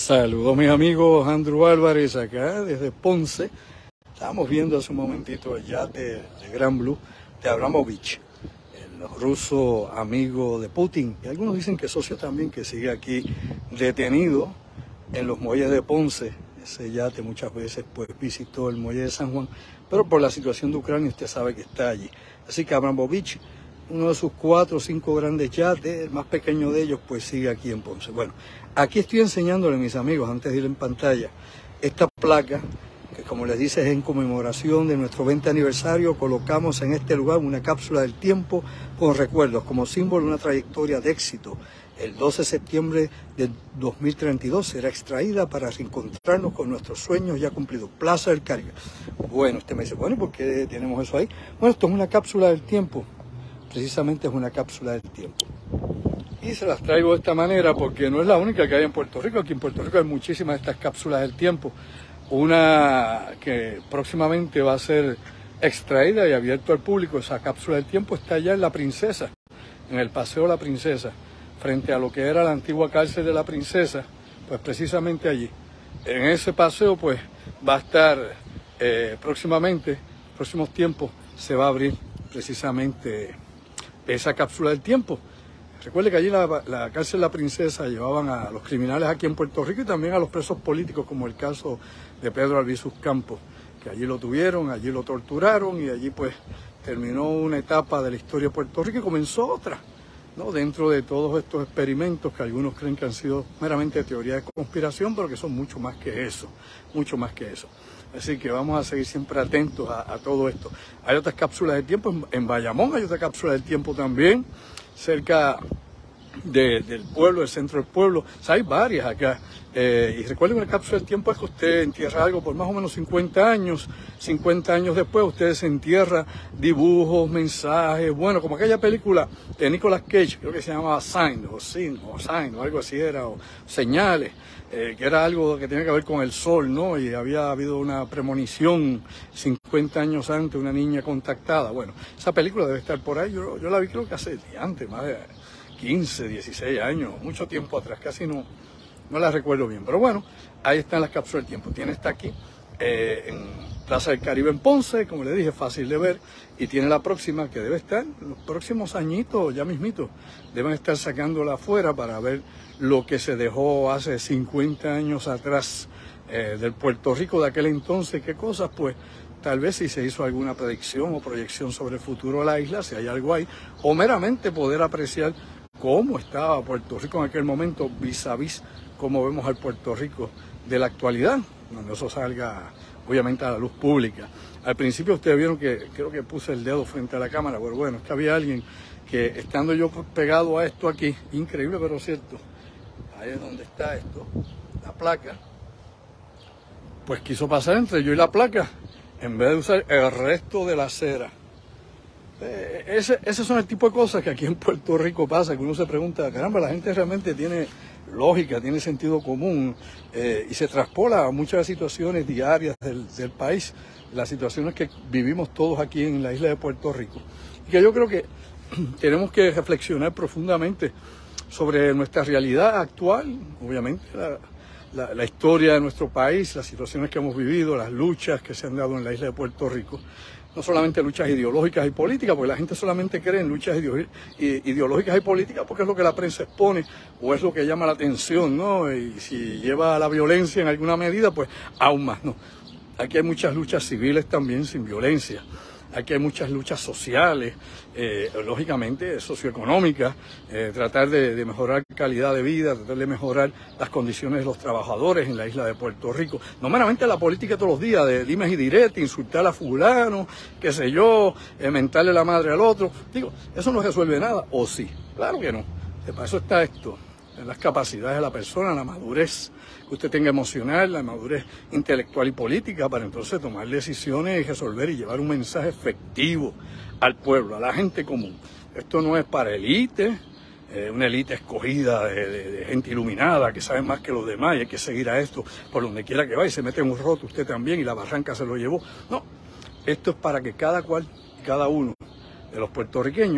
Saludos mis amigos, Andrew Álvarez acá desde Ponce. Estábamos viendo hace un momentito el yate de Gran Blue de Abramovich, el ruso amigo de Putin. Y algunos dicen que socio también, que sigue aquí detenido en los muelles de Ponce. Ese yate muchas veces pues visitó el muelle de San Juan, pero por la situación de Ucrania usted sabe que está allí. Así que Abramovich, uno de sus 4 o 5 grandes yates, el más pequeño de ellos, pues sigue aquí en Ponce. Bueno, aquí estoy enseñándole, mis amigos, antes de ir en pantalla, esta placa, que como les dice es en conmemoración de nuestro 20 aniversario. Colocamos en este lugar una cápsula del tiempo con recuerdos, como símbolo de una trayectoria de éxito. El 12 de septiembre de 2032 será extraída para reencontrarnos con nuestros sueños ya cumplidos. Plaza del Caribe. Bueno, usted me dice, bueno, ¿por qué tenemos eso ahí? Bueno, esto es una cápsula del tiempo. Precisamente es una cápsula del tiempo. Y se las traigo de esta manera porque no es la única que hay en Puerto Rico. Aquí en Puerto Rico hay muchísimas de estas cápsulas del tiempo. Una que próximamente va a ser extraída y abierta al público. Esa cápsula del tiempo está allá en La Princesa, en el Paseo La Princesa, frente a lo que era la antigua cárcel de La Princesa, pues precisamente allí. En ese paseo pues va a estar próximamente, en próximos tiempos, se va a abrir precisamente esa cápsula del tiempo. Recuerde que allí la cárcel La Princesa llevaban a los criminales aquí en Puerto Rico y también a los presos políticos, como el caso de Pedro Albizu Campos, que allí lo tuvieron, allí lo torturaron y allí pues terminó una etapa de la historia de Puerto Rico y comenzó otra, ¿no? Dentro de todos estos experimentos que algunos creen que han sido meramente teoría de conspiración, pero que son mucho más que eso, mucho más que eso. Así que vamos a seguir siempre atentos a todo esto. Hay otras cápsulas del tiempo, en Bayamón hay otra cápsula del tiempo también, cerca del pueblo, del centro del pueblo. O sea, hay varias acá. Y recuerden que la cápsula del tiempo es que usted entierra algo por más o menos 50 años. 50 años después usted se entierra dibujos, mensajes. Bueno, como aquella película de Nicolas Cage, creo que se llamaba Sign o algo así era, o Señales, que era algo que tenía que ver con el sol, ¿no? Y había habido una premonición 50 años antes, una niña contactada. Bueno, esa película debe estar por ahí. Yo la vi creo que hace antes, más de 15, 16 años, mucho tiempo atrás, casi no la recuerdo bien. Pero bueno, ahí están las cápsulas del tiempo. Tiene esta aquí, en Plaza del Caribe en Ponce, como le dije, fácil de ver. Y tiene la próxima que debe estar, los próximos añitos, ya mismito, deben estar sacándola afuera para ver lo que se dejó hace 50 años atrás del Puerto Rico de aquel entonces. ¿Qué cosas? Pues tal vez si se hizo alguna predicción o proyección sobre el futuro de la isla, si hay algo ahí, o meramente poder apreciar cómo estaba Puerto Rico en aquel momento vis a vis cómo vemos al Puerto Rico de la actualidad, cuando eso salga obviamente a la luz pública. Al principio ustedes vieron que creo que puse el dedo frente a la cámara, pero bueno, es que había alguien que estando yo pegado a esto aquí, increíble pero cierto, ahí es donde está esto, la placa, pues quiso pasar entre yo y la placa en vez de usar el resto de la acera. Esos son el tipo de cosas que aquí en Puerto Rico pasa, que uno se pregunta, caramba, la gente realmente tiene lógica, tiene sentido común y se traspola a muchas situaciones diarias del país, las situaciones que vivimos todos aquí en la isla de Puerto Rico. Y que yo creo que tenemos que reflexionar profundamente sobre nuestra realidad actual, obviamente la historia de nuestro país, las situaciones que hemos vivido, las luchas que se han dado en la isla de Puerto Rico. No solamente luchas ideológicas y políticas, porque la gente solamente cree en luchas ideológicas y políticas porque es lo que la prensa expone o es lo que llama la atención, ¿no? Y si lleva a la violencia en alguna medida, pues aún más, ¿no? Aquí hay muchas luchas civiles también sin violencia. Aquí hay muchas luchas sociales, lógicamente socioeconómicas, tratar de mejorar calidad de vida, tratar de mejorar las condiciones de los trabajadores en la isla de Puerto Rico. No meramente la política todos los días, de dimes y diretes, insultar a fulano, qué sé yo, mentarle la madre al otro. Digo, eso no resuelve nada, ¿o sí? Claro que no. Para eso está esto, las capacidades de la persona, la madurez que usted tenga emocional, la madurez intelectual y política para entonces tomar decisiones y resolver y llevar un mensaje efectivo al pueblo, a la gente común. Esto no es para élite, una élite escogida de gente iluminada que sabe más que los demás y hay que seguir a esto por donde quiera que vaya y se mete en un roto usted también y la barranca se lo llevó. No, esto es para que cada cual, cada uno de los puertorriqueños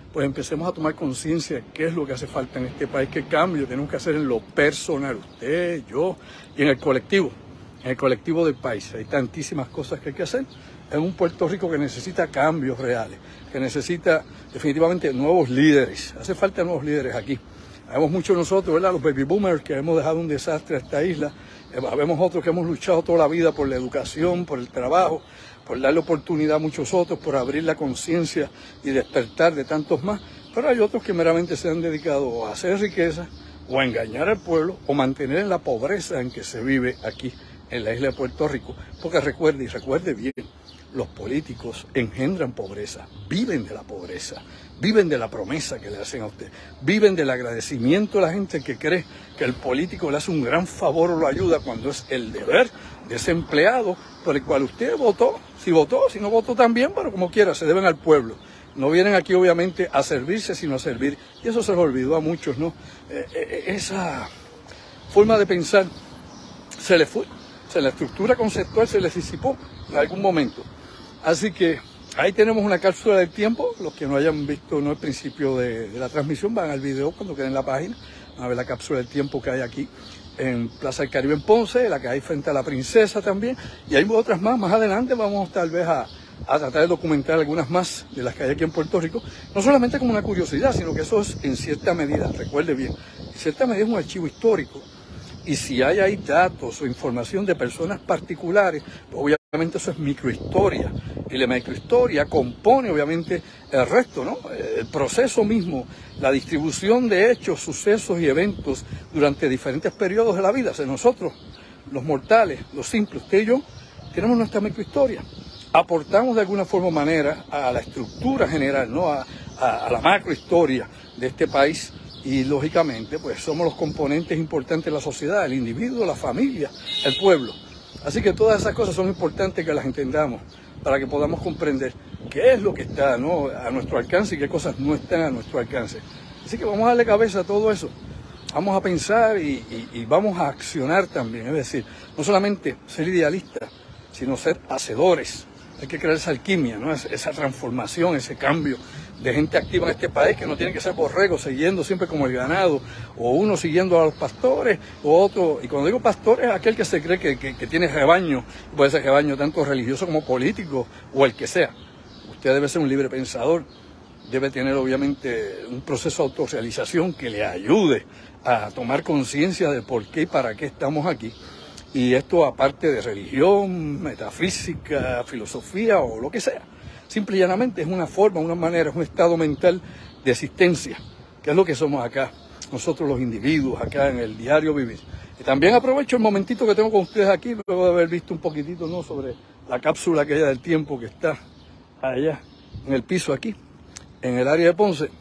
pues empecemos a tomar conciencia de qué es lo que hace falta en este país, qué cambio tenemos que hacer en lo personal, usted, yo, y en el colectivo del país. Hay tantísimas cosas que hay que hacer en un Puerto Rico que necesita cambios reales, que necesita definitivamente nuevos líderes. Hace falta nuevos líderes aquí. Habemos muchos nosotros, ¿verdad? Los baby boomers, que hemos dejado un desastre a esta isla. Habemos otros que hemos luchado toda la vida por la educación, por el trabajo, por darle oportunidad a muchos otros, por abrir la conciencia y despertar de tantos más. Pero hay otros que meramente se han dedicado a hacer riqueza o a engañar al pueblo o mantener en la pobreza en que se vive aquí en la isla de Puerto Rico. Porque recuerde bien, los políticos engendran pobreza, viven de la pobreza, viven de la promesa que le hacen a usted, viven del agradecimiento de la gente que cree que el político le hace un gran favor o lo ayuda cuando es el deber de ese empleado por el cual usted votó, si no votó también, pero como quiera, se deben al pueblo. No vienen aquí obviamente a servirse, sino a servir. Y eso se les olvidó a muchos, ¿no? Esa forma de pensar se les fue, la estructura conceptual se les disipó en algún momento. Así que ahí tenemos una cápsula del tiempo. Los que no hayan visto no el principio de la transmisión, van al video cuando queden en la página, van a ver la cápsula del tiempo que hay aquí en Plaza del Caribe en Ponce, la que hay frente a la Princesa también, y hay otras más adelante vamos tal vez a tratar de documentar algunas más de las que hay aquí en Puerto Rico, no solamente como una curiosidad, sino que eso es en cierta medida, recuerde bien, en cierta medida es un archivo histórico. Y si hay ahí datos o información de personas particulares, pues obviamente eso es microhistoria. Y la microhistoria compone obviamente el resto, ¿no? El proceso mismo, la distribución de hechos, sucesos y eventos durante diferentes periodos de la vida. O sea, nosotros, los mortales, los simples, usted y yo, tenemos nuestra microhistoria. Aportamos de alguna forma o manera a la estructura general, ¿no? A la macrohistoria de este país. Y lógicamente, pues somos los componentes importantes de la sociedad, el individuo, la familia, el pueblo. Así que todas esas cosas son importantes que las entendamos para que podamos comprender qué es lo que está, ¿no?, a nuestro alcance y qué cosas no están a nuestro alcance. Así que vamos a darle cabeza a todo eso. Vamos a pensar y vamos a accionar también. Es decir, no solamente ser idealistas, sino ser hacedores. Hay que crear esa alquimia, ¿no?, esa transformación, ese cambio de gente activa en este país, que no tiene que ser borregos siguiendo siempre como el ganado, o uno siguiendo a los pastores, o otro. Y cuando digo pastores, es aquel que se cree que tiene rebaño, puede ser rebaño tanto religioso como político, o el que sea. Usted debe ser un libre pensador, debe tener obviamente un proceso de autorrealización que le ayude a tomar conciencia de por qué y para qué estamos aquí. Y esto aparte de religión, metafísica, filosofía o lo que sea. Simple y llanamente es una forma, una manera, es un estado mental de existencia, que es lo que somos acá, nosotros los individuos, acá en el diario vivir. Y también aprovecho el momentito que tengo con ustedes aquí, luego de haber visto un poquitito, ¿no?, sobre la cápsula aquella del tiempo que está allá en el piso aquí, en el área de Ponce.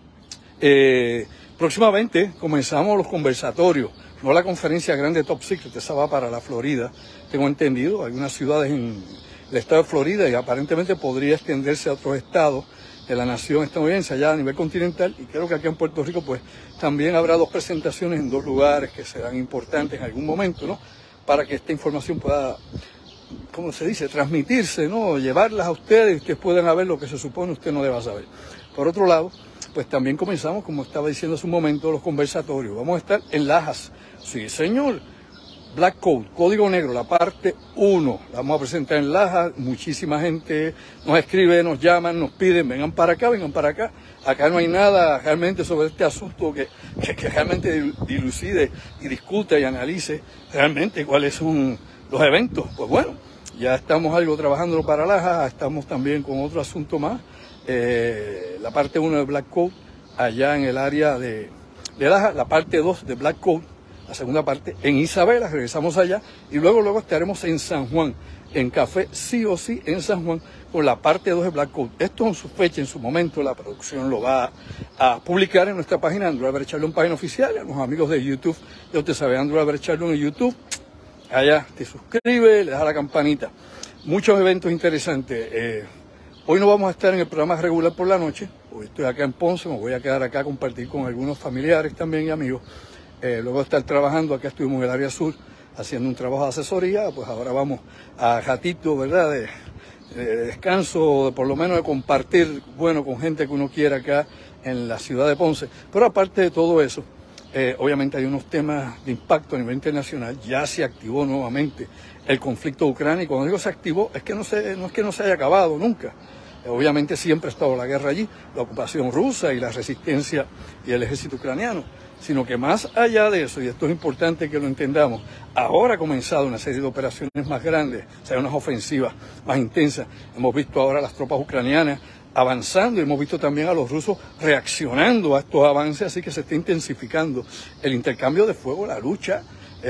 Próximamente comenzamos los conversatorios, no la conferencia grande Top Secret, esa va para la Florida, tengo entendido, algunas ciudades en el estado de Florida, y aparentemente podría extenderse a otros estados de la nación estadounidense, allá a nivel continental, y creo que aquí en Puerto Rico pues también habrá 2 presentaciones en 2 lugares que serán importantes en algún momento, ¿no?, para que esta información pueda, ¿cómo se dice?, transmitirse, ¿no?, llevarlas a ustedes y ustedes puedan saber lo que se supone usted no deba saber. Por otro lado, pues también comenzamos, como estaba diciendo hace un momento, los conversatorios. Vamos a estar en Lajas, sí señor, Black Code, Código Negro, la parte 1, la vamos a presentar en Lajas. Muchísima gente nos escribe, nos llaman, nos piden, vengan para acá, acá no hay nada realmente sobre este asunto que realmente dilucide y discute y analice realmente cuáles son los eventos. Pues bueno, ya estamos algo trabajándolo para Lajas, estamos también con otro asunto más, la parte 1 de Black Code, allá en el área de Lajas, la parte 2 de Black Code, la segunda parte en Isabela, regresamos allá, y luego estaremos en San Juan, en Café Sí o Sí en San Juan, con la parte 2 de Black Code. Esto en su fecha, en su momento, la producción lo va a publicar en nuestra página, Andrew Álvarez Chardón, página oficial, a los amigos de YouTube. Ya usted sabe, Andrew Álvarez Chardón en YouTube, allá te suscribe, le das a la campanita. Muchos eventos interesantes. Hoy no vamos a estar en el programa regular por la noche, hoy estoy acá en Ponce, me voy a quedar acá a compartir con algunos familiares también y amigos. Luego de estar trabajando, acá estuvimos en el área sur haciendo un trabajo de asesoría, pues ahora vamos a ratito, ¿verdad?, de descanso, por lo menos de compartir, bueno, con gente que uno quiera acá en la ciudad de Ponce. Pero aparte de todo eso, obviamente hay unos temas de impacto a nivel internacional. Ya se activó nuevamente el conflicto de Ucrania, y cuando digo se activó, es que no es que no se haya acabado nunca. Obviamente siempre ha estado la guerra allí, la ocupación rusa y la resistencia y el ejército ucraniano, sino que más allá de eso, y esto es importante que lo entendamos, ahora ha comenzado una serie de operaciones más grandes, o sea, unas ofensivas más intensas. Hemos visto ahora a las tropas ucranianas avanzando y hemos visto también a los rusos reaccionando a estos avances, así que se está intensificando el intercambio de fuego, la lucha,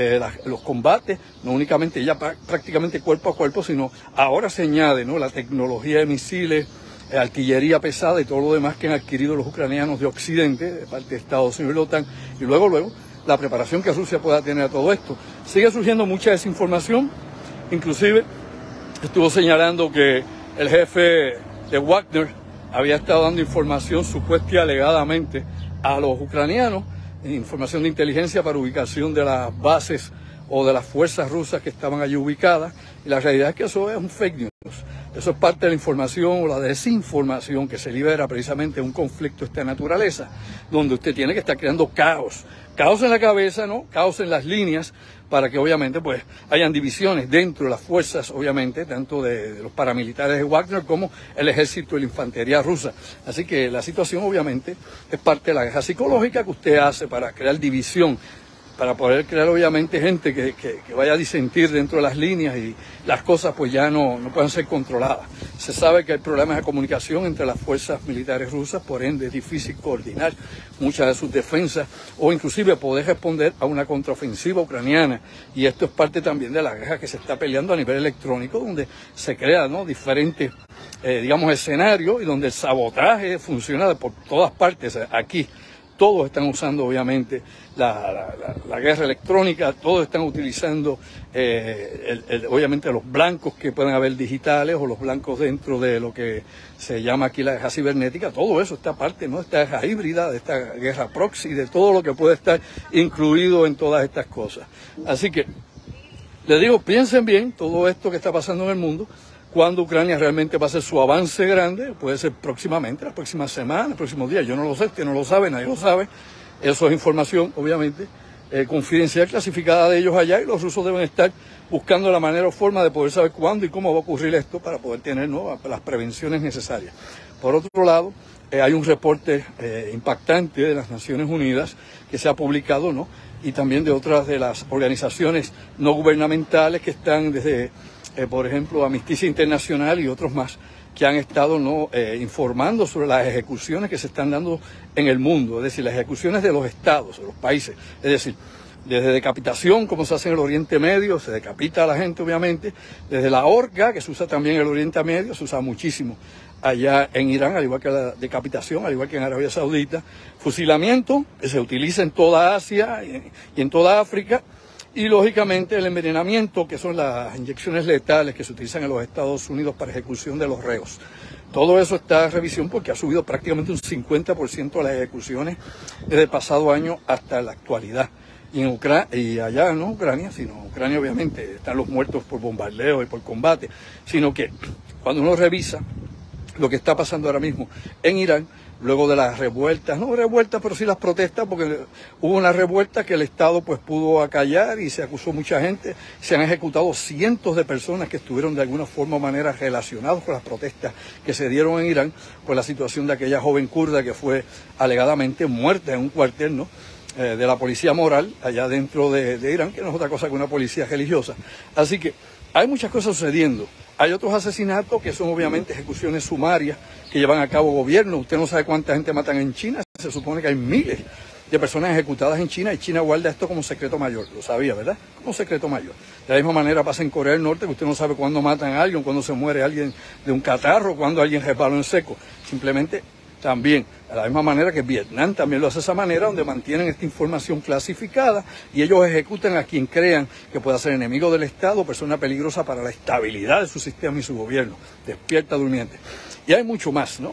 los combates, no únicamente ya prácticamente cuerpo a cuerpo, sino ahora se añade, ¿no?, la tecnología de misiles, artillería pesada y todo lo demás que han adquirido los ucranianos de Occidente, de parte de Estados Unidos y la OTAN, y luego la preparación que Rusia pueda tener a todo esto. Sigue surgiendo mucha desinformación, inclusive estuvo señalando que el jefe de Wagner había estado dando información supuesta y alegadamente a los ucranianos, información de inteligencia para ubicación de las bases o de las fuerzas rusas que estaban allí ubicadas, y la realidad es que eso es un fake news. Eso es parte de la información o la desinformación que se libera precisamente en un conflicto de esta naturaleza, donde usted tiene que estar creando caos en la cabeza, ¿no?, caos en las líneas, para que obviamente pues hayan divisiones dentro de las fuerzas, obviamente, tanto de los paramilitares de Wagner como el ejército y la infantería rusa. Así que la situación obviamente es parte de la guerra psicológica que usted hace para crear división, para poder crear obviamente gente que vaya a disentir dentro de las líneas y las cosas pues ya no puedan ser controladas. Se sabe que hay problemas de comunicación entre las fuerzas militares rusas, por ende es difícil coordinar muchas de sus defensas o inclusive poder responder a una contraofensiva ucraniana, y esto es parte también de la guerra que se está peleando a nivel electrónico, donde se crean, ¿no?, diferentes digamos escenarios y donde el sabotaje funciona por todas partes. Aquí todos están usando obviamente la guerra electrónica, todos están utilizando obviamente los blancos que pueden haber digitales o los blancos dentro de lo que se llama aquí la guerra cibernética. Todo eso está parte, ¿no?, de esta guerra híbrida, de esta guerra proxy, de todo lo que puede estar incluido en todas estas cosas. Así que les digo, piensen bien todo esto que está pasando en el mundo. Cuando Ucrania realmente va a hacer su avance grande, puede ser próximamente, la próxima semana, los próximos días. Yo no lo sé, usted no lo sabe, nadie lo sabe. Eso es información, obviamente, confidencial, clasificada de ellos allá, y los rusos deben estar buscando la manera o forma de poder saber cuándo y cómo va a ocurrir esto para poder tener, ¿no?, las prevenciones necesarias. Por otro lado, hay un reporte impactante de las Naciones Unidas que se ha publicado, ¿no?, y también de otras de las organizaciones no gubernamentales que están desde por ejemplo, Amnistía Internacional y otros más, que han estado informando sobre las ejecuciones que se están dando en el mundo, es decir, las ejecuciones de los estados, de los países, es decir, desde decapitación, como se hace en el Oriente Medio, se decapita a la gente obviamente, desde la horca, que se usa también en el Oriente Medio, se usa muchísimo allá en Irán, al igual que la decapitación, al igual que en Arabia Saudita, fusilamiento, que se utiliza en toda Asia y en toda África, y lógicamente el envenenamiento, que son las inyecciones letales que se utilizan en los Estados Unidos para ejecución de los reos. Todo eso está en revisión porque ha subido prácticamente un 50% las ejecuciones desde el pasado año hasta la actualidad. Y en y allá no Ucrania, sino Ucrania obviamente están los muertos por bombardeo y por combate, sino que cuando uno revisa lo que está pasando ahora mismo en Irán, luego de las revueltas, no revueltas, pero sí las protestas, porque hubo una revuelta que el Estado pues pudo acallar y se acusó mucha gente, se han ejecutado cientos de personas que estuvieron de alguna forma o manera relacionados con las protestas que se dieron en Irán, por la situación de aquella joven kurda que fue alegadamente muerta en un cuartel, ¿no?, de la policía moral allá dentro de Irán, que no es otra cosa que una policía religiosa. Así que hay muchas cosas sucediendo. Hay otros asesinatos que son obviamente ejecuciones sumarias que llevan a cabo gobiernos. Usted no sabe cuánta gente matan en China. Se supone que hay miles de personas ejecutadas en China y China guarda esto como secreto mayor. Lo sabía, ¿verdad? Como secreto mayor. De la misma manera pasa en Corea del Norte, que usted no sabe cuándo matan a alguien, cuándo se muere alguien de un catarro, cuándo alguien resbaló en seco. Simplemente también, de la misma manera que Vietnam también lo hace de esa manera, donde mantienen esta información clasificada y ellos ejecutan a quien crean que pueda ser enemigo del Estado, persona peligrosa para la estabilidad de su sistema y su gobierno. Despierta durmiente. Y hay mucho más, ¿no?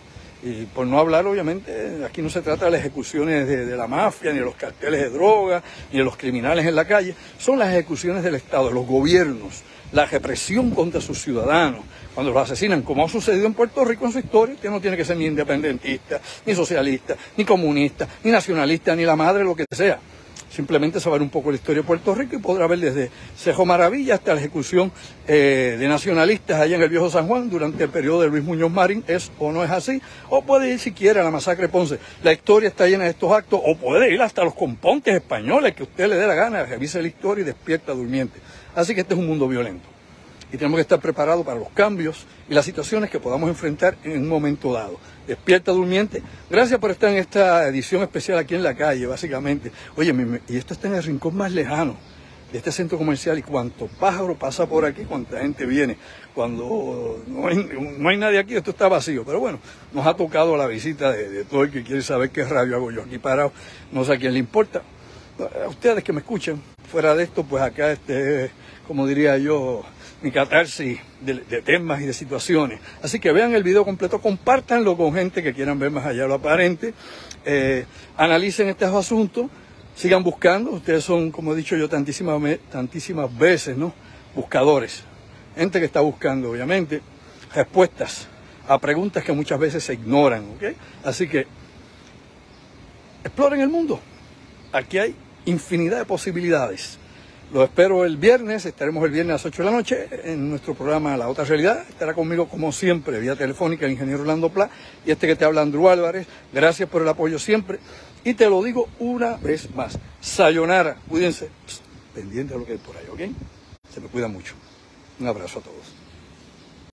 Y por no hablar, obviamente, aquí no se trata de las ejecuciones de la mafia, ni de los carteles de droga, ni de los criminales en la calle. Son las ejecuciones del Estado, de los gobiernos, la represión contra sus ciudadanos, cuando los asesinan, como ha sucedido en Puerto Rico en su historia. Usted no tiene que ser ni independentista, ni socialista, ni comunista, ni nacionalista, ni la madre, lo que sea. Simplemente saber un poco la historia de Puerto Rico y podrá ver desde Cejo Maravilla hasta la ejecución de nacionalistas allá en el Viejo San Juan durante el periodo de Luis Muñoz Marín. ¿Es o no es así? O puede ir siquiera a la masacre de Ponce. La historia está llena de estos actos. O puede ir hasta los componentes españoles, que usted le dé la gana, revise la historia y despierta durmiente. Así que este es un mundo violento. Y tenemos que estar preparados para los cambios y las situaciones que podamos enfrentar en un momento dado. Despierta durmiente. Gracias por estar en esta edición especial aquí en la calle, básicamente. Oye, y esto está en el rincón más lejano de este centro comercial, y cuánto pájaro pasa por aquí, cuánta gente viene. Cuando no hay nadie aquí, esto está vacío. Pero bueno, nos ha tocado la visita de todo el que quiere saber qué radio hago yo aquí parado. No sé a quién le importa. A ustedes que me escuchan, fuera de esto, pues acá como diría yo, mi catarsis de temas y de situaciones. Así que vean el video completo, compártanlo con gente que quieran ver más allá de lo aparente, analicen estos asuntos, sigan buscando. Ustedes son, como he dicho yo tantísimas veces, ¿no?, buscadores. Gente que está buscando, obviamente, respuestas a preguntas que muchas veces se ignoran, ¿ok? Así que exploren el mundo. Aquí hay infinidad de posibilidades. Los espero el viernes. Estaremos el viernes a las 8 de la noche en nuestro programa La Otra Realidad. Estará conmigo, como siempre, vía telefónica, el ingeniero Orlando Pla, y este que te habla, Andrew Álvarez. Gracias por el apoyo siempre. Y te lo digo una vez más. Sayonara. Cuídense. Pendiente de lo que hay por ahí, ¿ok? Se me cuida mucho. Un abrazo a todos.